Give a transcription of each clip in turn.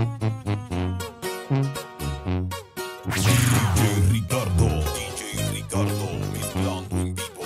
DJ Ricardo, mezclando en vivo.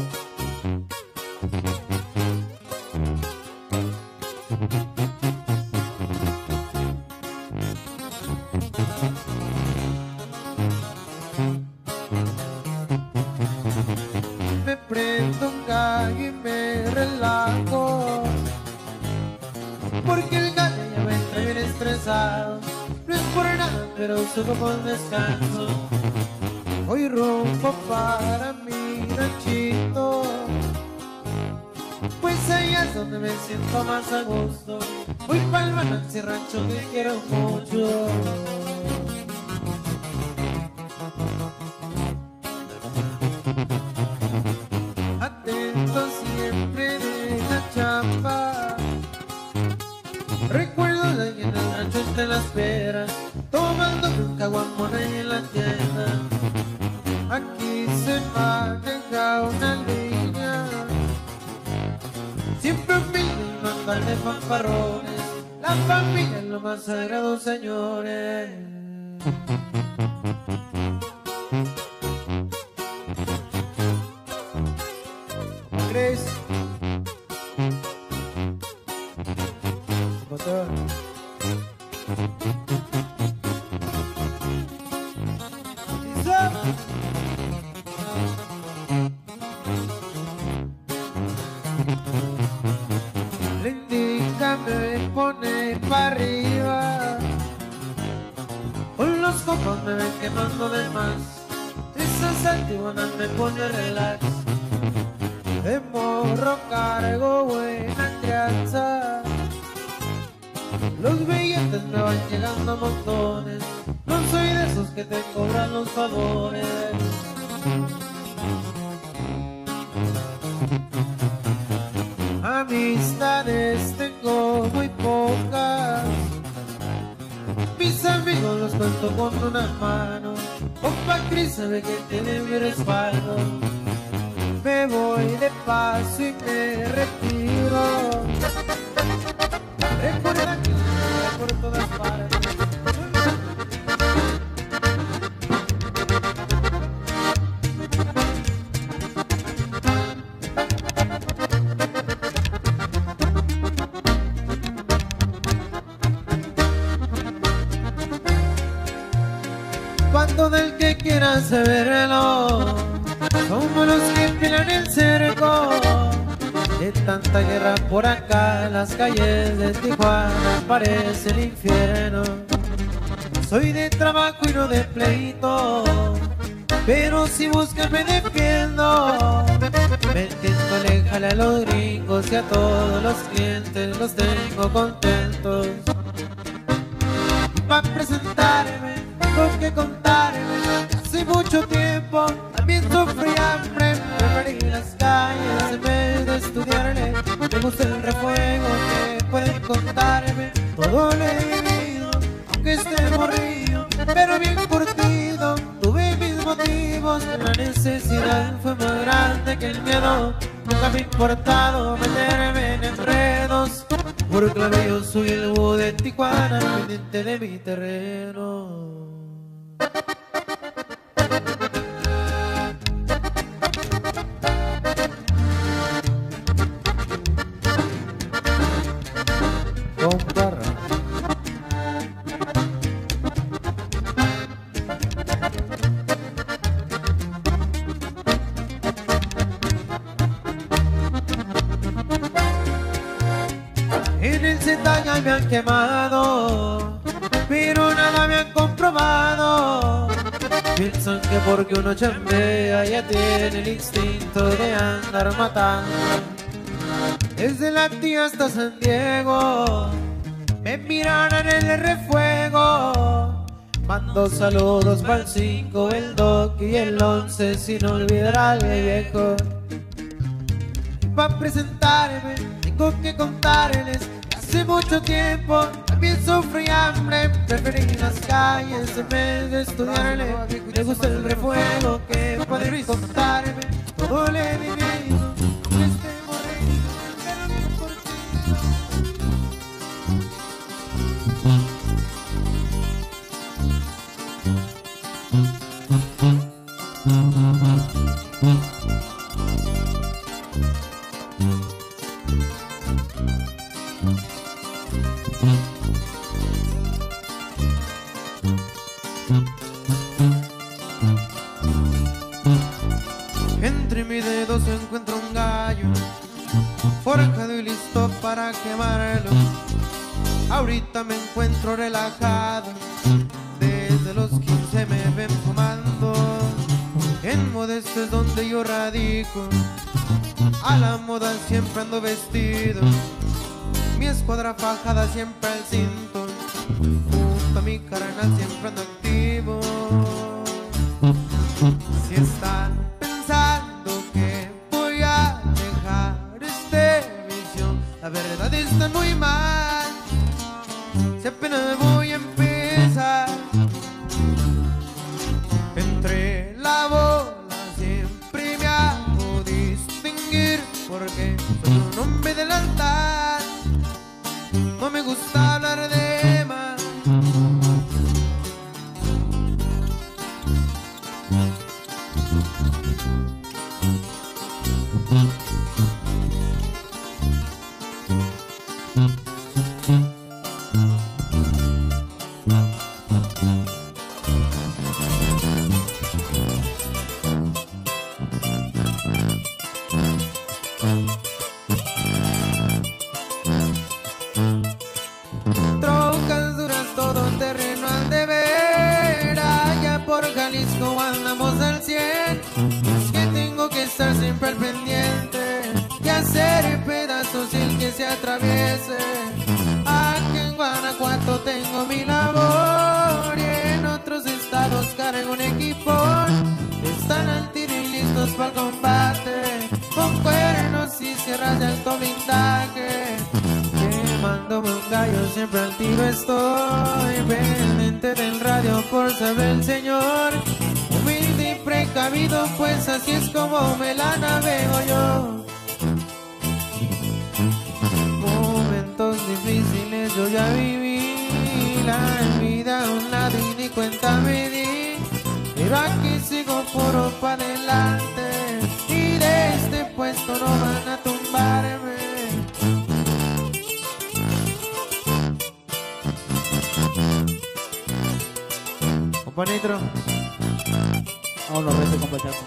Me prendo un gallo y me relajo, porque el gallo ya me trae bien estresado. No es por nada, pero solo con descanso. Hoy rumbo para mi ranchito, pues allá es donde me siento más a gusto. Voy para el Mananci rancho que quiero mucho. Atento siempre de la chamba, recuerdo de ahí en el rancho entre las peras, tomando un caguamón ahí en la tienda. Aquí se maneja una línea, siempre humilde y mandar de fanfarrones. La familia es lo más sagrado, señores. Grace, motor. Le indica, me pone para arriba, con los copos me ven quemando de más. Esas antibuenas me pone relax. De morro cargo buena crianza, los billetes me van llegando a montones. No soy de esos que te cobran los favores. Amistades tengo muy pocas, mis amigos los cuento con una mano. Compa Cris sabe que tiene mi respaldo. Me voy de paso y me retiro. Recuerda que voy por todas partes. Cuando del que quiera saberlo, somos los que pelean el cerco. De tanta guerra por acá, las calles de Tijuana parece el infierno. Soy de trabajo y no de pleito, pero si buscan me defiendo. Metiendo aléjale a los gringos y a todos los clientes los tengo contentos. Pa' presentarme, tengo que contarme. Hace mucho tiempo también sufrí hambre, preferí las calles en vez de estudiarle. Me gusta el refuego que pueden contarme. Todo lo he vivido, aunque esté morrido, pero bien curtido. Tuve mis motivos, la necesidad fue más grande que el miedo. Nunca me ha importado meterme en enredos, porque yo soy el búho de Tijuana, pendiente de mi terreno. En el Z ya me han quemado, pero nada me han comprobado. Piensan que porque uno chambea ya tiene el instinto de andar matando. Desde la tía hasta San Diego me miran en el refuego. Mando saludos para el 5, el 2 y el 11, sin olvidar al viejo. Para presentarme tengo que contarles que hace mucho tiempo también sufrí hambre, preferí las calles en vez de estudiarle. Me gusta el refuego que pueden contarme. Todo le he vivido, aunque esté morrido, pero bien por ti. Entre mis dedos encuentro un gallo forjado y listo para quemarlo. Ahorita me encuentro relajado, desde los 15 me ven fumando. En Modesto es donde yo radico, a la moda siempre ando vestido. Mi escuadra fajada siempre al cinto, junto a mi carnal siempre ando activo. Si están pensando que voy a dejar este vicio, la verdad está muy mal, si apenas voy a empezar. Entre la bola siempre me hago distinguir, porque soy un hombre del altar, no me gusta hablar de más. Trocas duras, todo terreno al deber, allá por Jalisco andamos al 100. Es que tengo que estar siempre al pendiente y hacer pedazos el que se atraviese. Aquí en Guanajuato tengo mi labor y en otros estados cargo un equipo. Están al tiro y listos para el combate, con cuernos y sierras de alto blindaje. Quemándome un gallo, siempre al tiro estoy, pendiente del radio por saber el señor. Humilde y precavido, pues así es como me la navego yo. Momentos difíciles yo ya viví, la vida a un lado y ni cuenta me di. Pero aquí sigo puro para adelante y de este puesto no van a tumbarme. Compa Nitro, vámonos, reto, compa Chaco.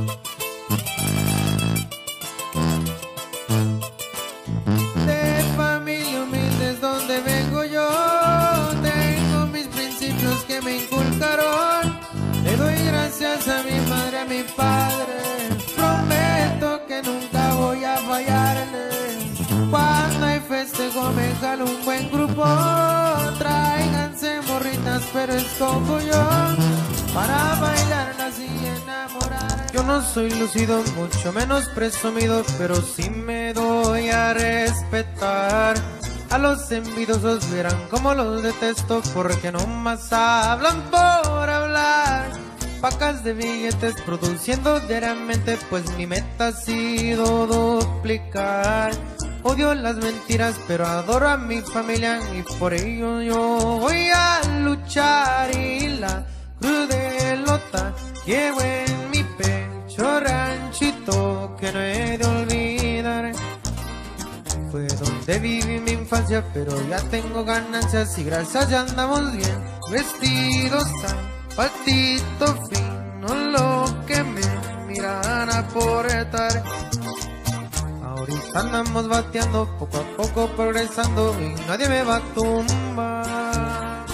de familia humilde es donde vengo yo. Tengo mis principios que me inculcaron. Le doy gracias a mi madre, a mi padre. Prometo que nunca voy a fallarles. Cuando hay festejo me jalo un buen grupo. Tráiganse morritas, pero escojo yo para bailarlas y enamorar. Yo no soy lucido, mucho menos presumido, pero sí me doy a respetar. A los envidiosos verán como los detesto, porque no más hablan por hablar. Pacas de billetes produciendo diariamente, pues mi meta ha sido duplicar. Odio las mentiras, pero adoro a mi familia y por ello yo voy a luchar. Y la cruz de Lota llevo en mi pecho, ranchito que no he de olvidar. Fue donde viví mi infancia, pero ya tengo ganancias y gracias ya andamos bien vestidos, zapatito fino, lo que me miran a aportar. Ahorita andamos bateando, poco a poco progresando y nadie me va a tumbar.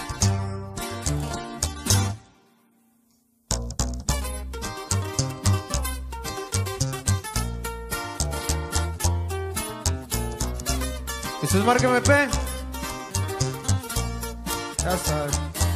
Eso es Marca MP. Ya sabes.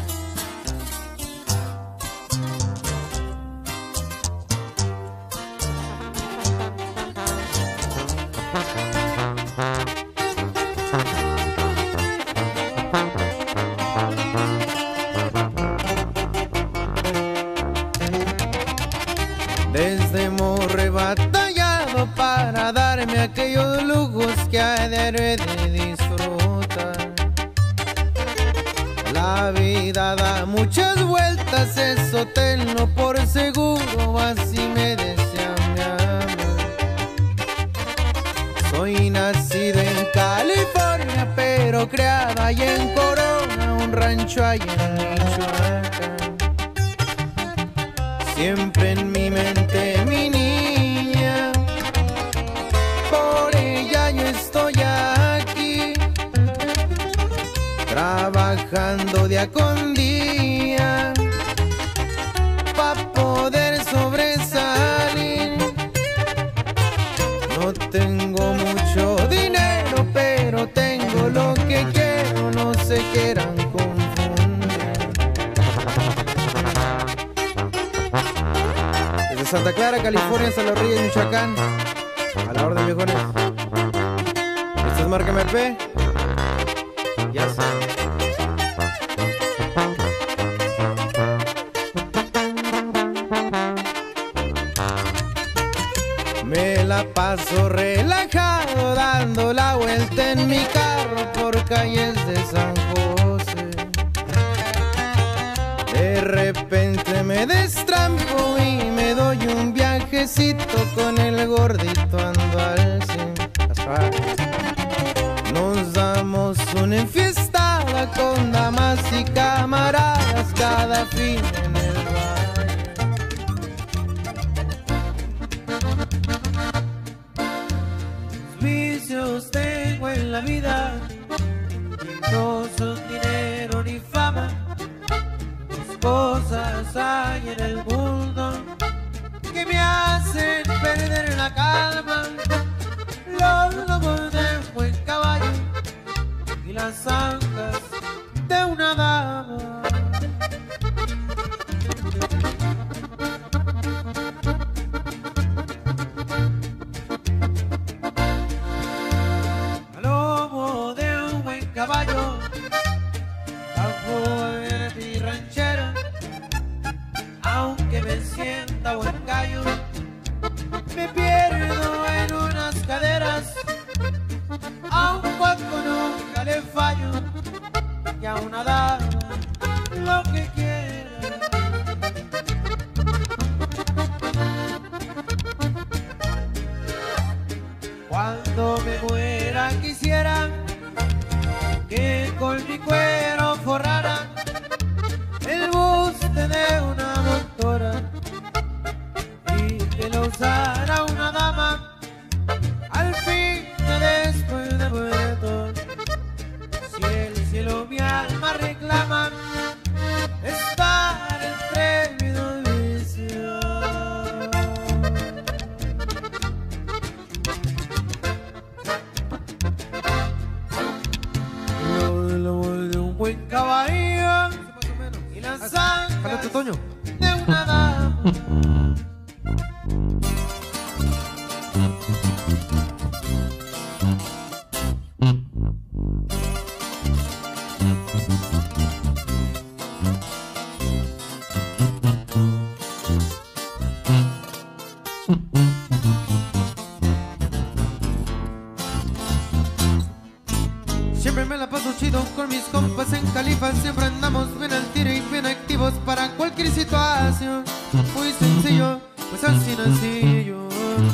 Desde morro he batallado para darme aquellos lujos que a diario he de disfrutar. La vida da muchas vueltas, eso tenlo por seguro, así me desea mi amor. Soy nacido en California, pero criada allá en Corona, un rancho allá en Michoacán. Siempre en mi mente mi niña, por ella yo estoy aquí, trabajando día con día pa' poder sobresalir. No tengo mucho dinero, pero tengo lo que quiero, no se quieran confundir. Desde Santa Clara, California, hasta Los Reyes, Michoacán, a la orden, viejones. Esto es Marca MP. Ya sé. Me la paso relajado dando la vuelta en mi carro por calles de San José. De repente me destrampo y me doy un viajecito con el gordito, ando al 100. Nos damos una enfiestada con damas y camaradas cada fin en el baile. Vicios tengo en la vida, no son dinero ni fama. Mis cosas hay en el mundo que me hacen perder la calma. Los lomos de un buen caballo y las ancas de una dama. Al lomo de un buen caballo, bajo a mi ranchera, aunque me sienta buen gallo, me pierdo en unas caderas, aun cuando nunca le fallo, y a una dama lo que quiera. Cuando me muera quisiera que con mi cuero forrara el buste de una doctora y que lo usara una dama al fin después de muerto. Si el cielo mi alma reclama estar entre mis dos vicios. Lo de un buen caballo y las ancas de una dama. Siempre me la paso chido con mis compas en Califa. Siempre andamos bien al tiro y bien activos para cualquier situación. Muy sencillo, pues así nací yo.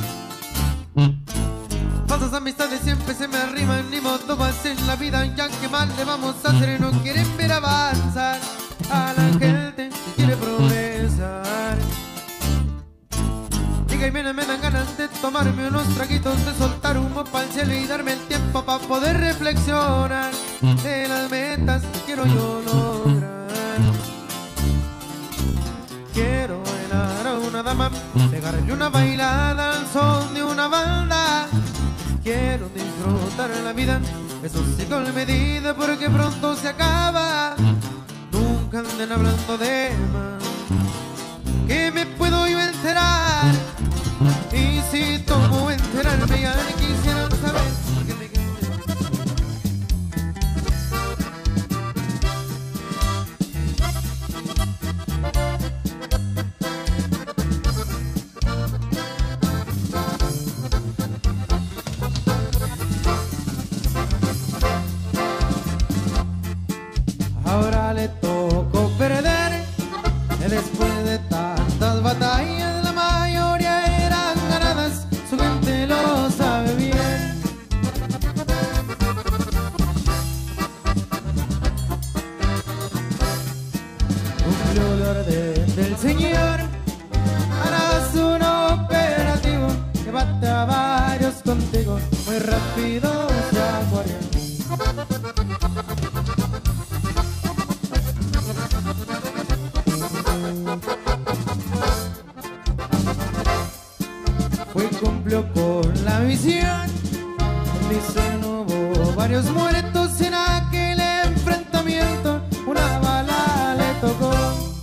Falsas amistades siempre se me arriman, ni modo más en la vida. Ya que mal le vamos a hacer, no quieren ver avanzar a la gente que quiere progresar. Llega y viene, me dan ganas de tomarme unos traguitos, de soltar humo pa'l cielo y darme el tiempo pa' poder reflexionar de las metas que quiero yo lograr. Quiero bailar a una dama, pegarle una bailada al son de una banda. Quiero disfrutar la vida, eso sí con medida porque pronto se acaba. Nunca anden hablando de más, que me puedo yo enterar. Y si tomo enterarme ya quisieran saber por qué me quedé. ahora le tocó perder. Después de tantas batallas, la mayoría eran ganadas, su gente lo sabe bien. Cumplió la orden del Señor, harás un operativo que mate a varios contigo, muy rápido se acuaría. Fue y cumplió con la misión, dice no hubo varios muertos en aquel enfrentamiento, una bala le tocó.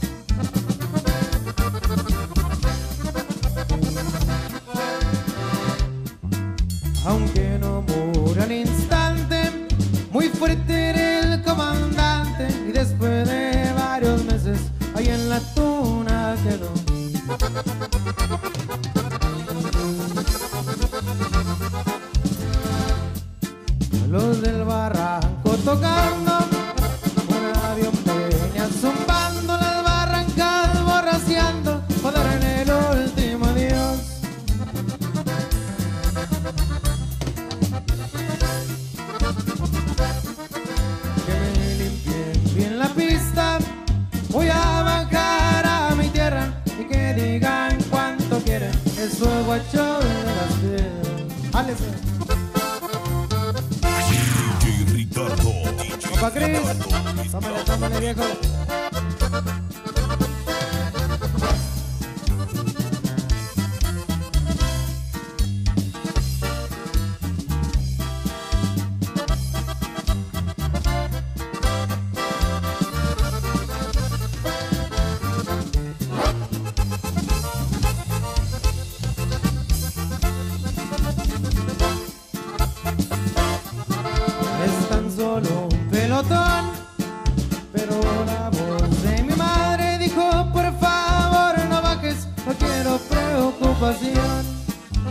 Aunque no murió al instante, muy fuerte era el comandante, y después de varios meses ahí en la tuna quedó. Los del barranco tocando, un avión venía zumbando, las barrancas borraceando, para dar en el último adiós. Que me limpien bien la pista, voy a bajar a mi tierra, y que digan cuánto quieren, eso es guacho de las piedras. ¡Álese! DJ Ricardo. Opa Cris, tómale, tómale viejo. Es tan solo un pelotón, pero la voz de mi madre dijo, por favor no bajes, no quiero preocupación.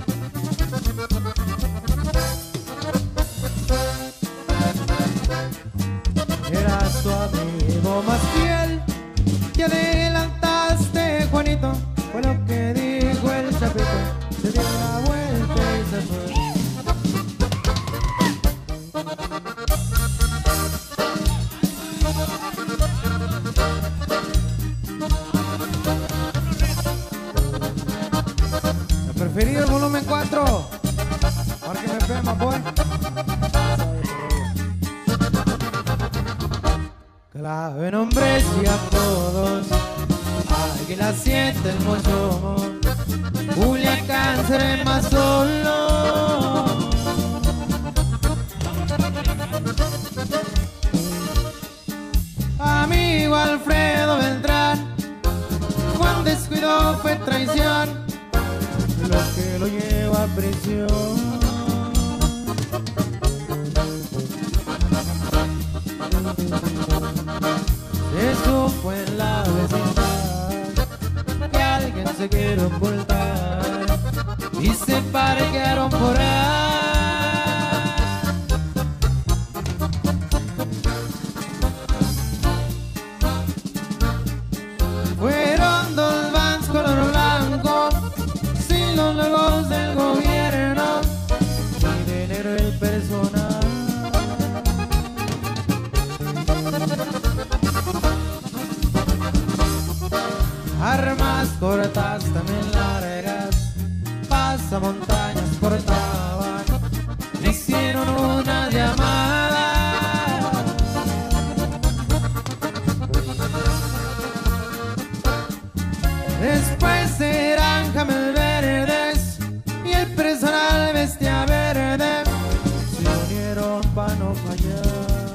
Eras tu amigo más fiel, te adelantaste, Juanito, fue lo que dijo el chapito, se dio la vuelta y se fue. Preferido el volumen 4, porque me pema, pues. Clave nombres y apodos, Águila 7, el Mochomo, Julia Cáncer, más solo. Amigo Alfredo Beltrán, Juan descuido fue traición, lo que lo lleva a prisión. Eso fue en la vecindad, que alguien se quiere ocultar y se parquearon por ahí. Fueron dos vans color blanco, sin los logos del gobierno, y de negro el personal. Armas cortas, también largas, pasamontañas portaban, le hicieron una llamada. Después eran camel verdes y el personal bestia verde, se unieron para no fallar.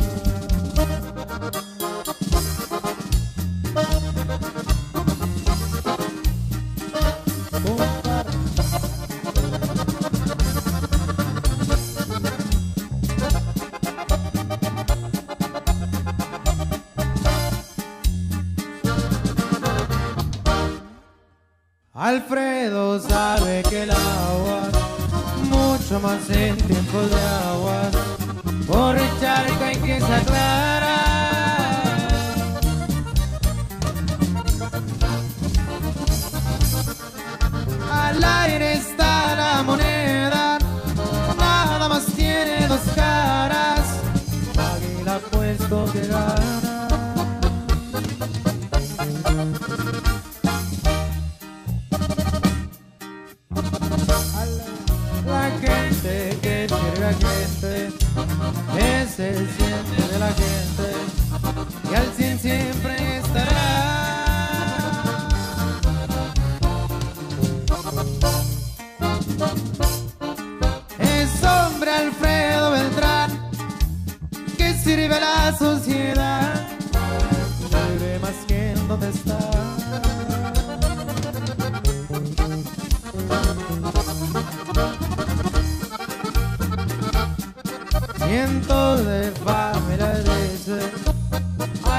Alfredo sabe que el agua, mucho más en tiempos de agua, por charca hay que se aclara.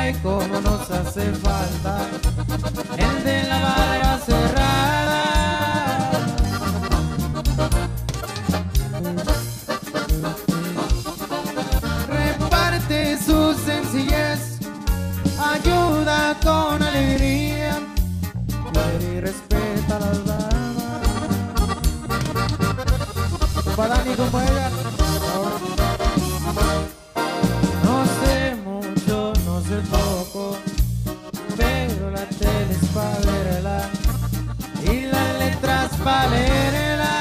Ay, cómo nos hace falta el de la barra cerrada. Reparte su sencillez, ayuda con alegría, quiere y respeta a las damas. Para Dani como ella. No sé mucho, no sé poco, pero la tele es pa' verla y las letras pa' leerla.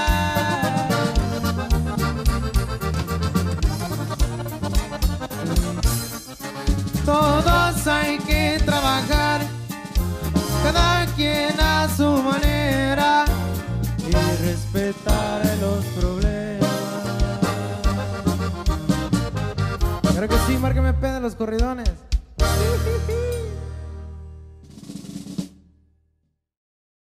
Todos hay que trabajar, cada quien a su manera, y respetar los problemas. Creo que sí, márqueme pena los corridones.